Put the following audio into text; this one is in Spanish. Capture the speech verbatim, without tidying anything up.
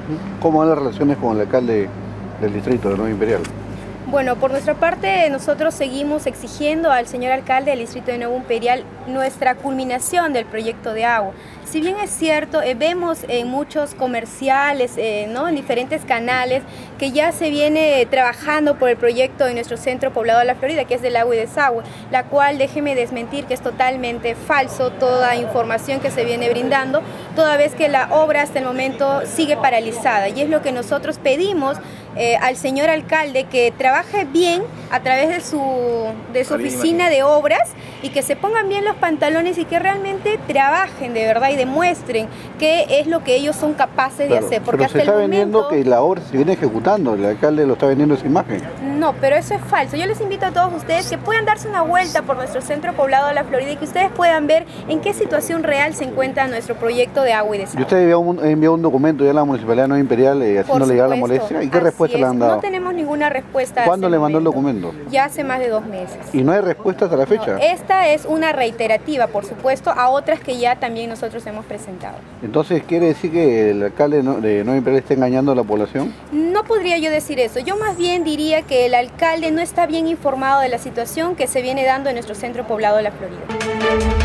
¿Cómo van las relaciones con el alcalde del distrito de Nueva Imperial? Bueno, por nuestra parte nosotros seguimos exigiendo al señor alcalde del distrito de Nuevo Imperial nuestra culminación del proyecto de agua. Si bien es cierto, eh, vemos en muchos comerciales, eh, ¿no? en diferentes canales, que ya se viene trabajando por el proyecto en nuestro centro poblado de La Florida, que es del agua y desagüe, la cual, déjeme desmentir que es totalmente falso toda información que se viene brindando, toda vez que la obra hasta el momento sigue paralizada. Y es lo que nosotros pedimos eh, al señor alcalde, que trabaje bien a través de su, de su oficina de obras y que se pongan bien los pantalones y que realmente trabajen de verdad y demuestren qué es lo que ellos son capaces Claro, de hacer. Porque pero hasta se está el vendiendo momento... que la obra se viene ejecutando, el alcalde lo está vendiendo esa imagen. No, pero eso es falso. Yo les invito a todos ustedes que puedan darse una vuelta por nuestro centro poblado de La Florida y que ustedes puedan ver en qué situación real se encuentra nuestro proyecto de agua y desagüe. ¿Y usted envió un, envió un documento ya a la Municipalidad de Nueva Imperial eh, haciéndole llegar la molestia? ¿Y qué respuesta le han dado? No tenemos ninguna respuesta. ¿Cuándo le mandó el documento? Ya hace más de dos meses. ¿Y no hay respuesta hasta la fecha? No, esta es una reiterativa, por supuesto, a otras que ya también nosotros hemos presentado. Entonces, ¿quiere decir que el alcalde de Nueva Imperial está engañando a la población? No podría yo decir eso. Yo más bien diría que el alcalde no está bien informado de la situación que se viene dando en nuestro centro poblado de La Florida.